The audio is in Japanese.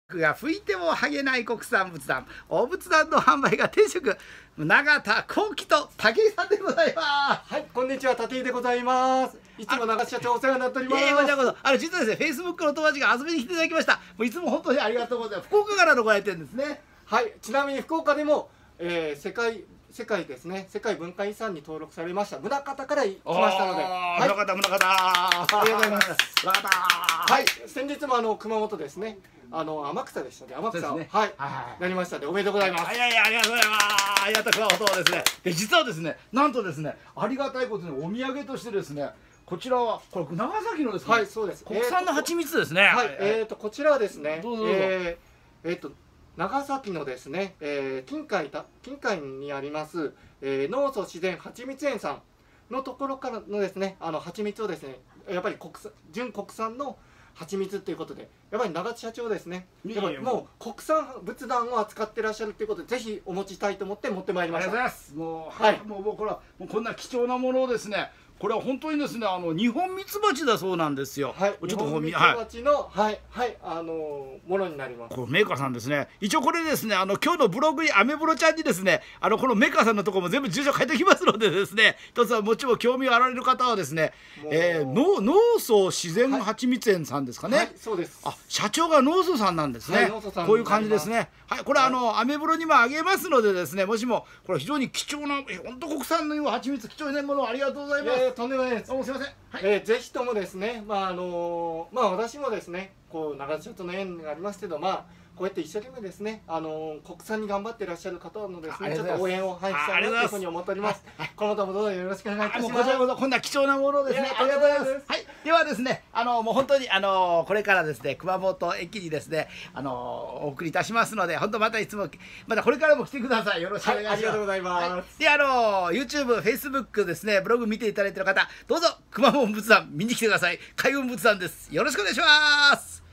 が吹いても剥げない国産仏壇、大仏壇の販売が定食、永田幸喜と武井さんでございます。 はい、こんにちは、立井でございます。いつも永田社長お世話になっております。 こちらこそ、実はですね、Facebook の友達が遊びに来ていただきました。もういつも本当にありがとうございます。福岡からのご来店ですね。 はい、ちなみに福岡でも、世界ですね、世界文化遺産に登録されました宗像から来ましたので、 はい、宗像、ありがとうございます。宗像。 はい、先日も熊本ですね。天草でしたね。天草、ね、はい、なりましたので、おめでとうございます。 ありがとうございます。ありがとう熊本ですね。で、実はですね、なんとですね、ありがたいことにお土産としてですね。こちらは、これ長崎のですね。 はい、そうです。 国産の蜂蜜ですね。 はい、こちらはですね。 どうぞ。 長崎のですね、近海にあります、農祖自然はちみつ園さんのところからのですね、蜂蜜をですね、やっぱり純国産の蜂蜜ということで、やっぱり永田社長ですね、やっぱりもう国産仏壇を扱ってらっしゃるということで、ぜひお持ちしたいと思って持ってまいりました。 ありがとうございます。もう、はい、もうこれはもうこんな貴重なものをですね。これは本当にですね、ニホンミツバチだそうなんですよ。 はい、ちょっとミツバチの、ものになります。 これメーカーさんですね。一応これですね、今日のブログにアメブロちゃんにですね、このメーカーさんのところも全部住所書いておきますのでですね、一つはもちろん興味があられる方はですね、農祖自然はちみつ園さんですかね。 はい、そうです。 あ、社長が農祖さんなんですね。こういう感じですね。はい、これアメブロにもあげますのでですね、もしもこれ非常に貴重な、本当国産のはちみつ貴重なものをありがとうございます。 とんでもないです。 どうもすみません。 はい、ぜひともですね、私もですね、こう長田社長の縁がありますけど、こうやって一生懸命ですね、国産に頑張っていらっしゃる方のですね、ちょっと応援をしたいなというふうに思っております。今後ともどうぞよろしくお願いいたします。 こちらこそこんな貴重なものをですね、ありがとうございます。はい、ではですね、もう本当にこれからですね、熊本駅にですね、お送りいたしますので、本当またいつもまたこれからも来てください。よろしくお願いします。 ありがとうございます。 で、YouTube、Facebook ですね、ブログ見ていただいている方、どうぞ熊本仏壇見に来てください。開運仏壇です。よろしくお願いします。